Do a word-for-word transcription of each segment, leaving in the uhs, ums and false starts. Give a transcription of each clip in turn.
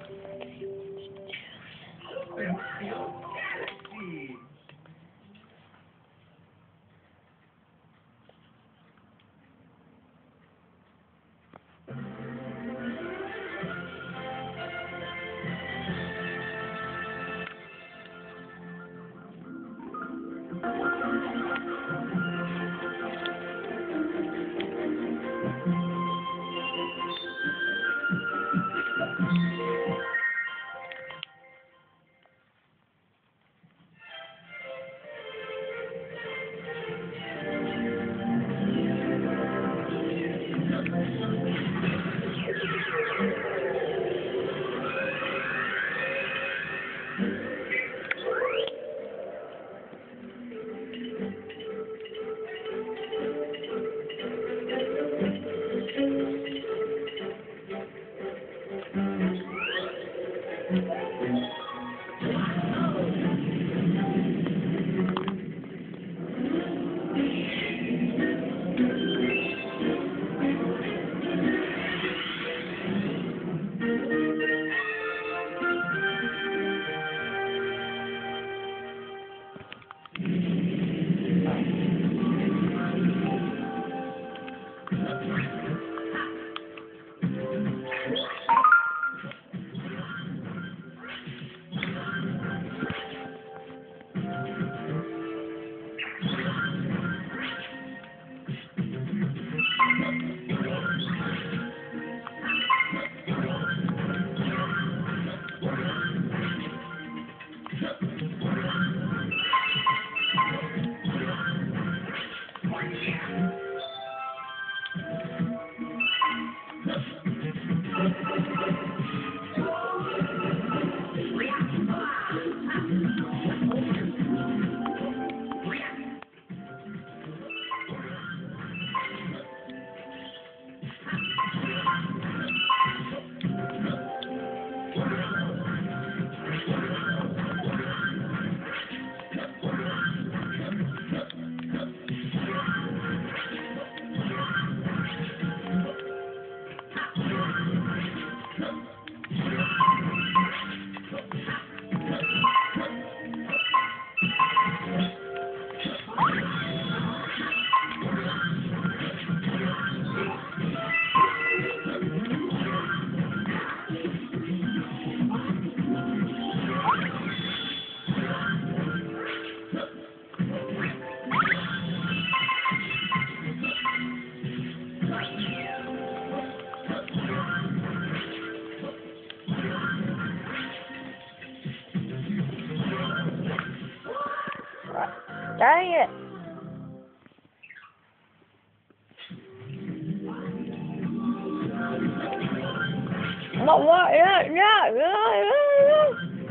Dang it. What, what, yeah, yeah, yeah, yeah.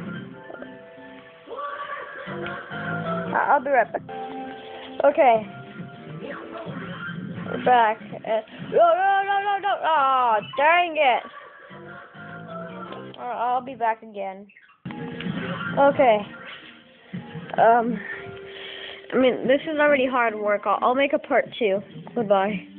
I'll be right back. Okay. We're back. Uh, no, no, no, no, no. Oh, dang it. I'll be back again. Okay. Um, I mean, this is already hard work. I'll, I'll make a part two. Goodbye.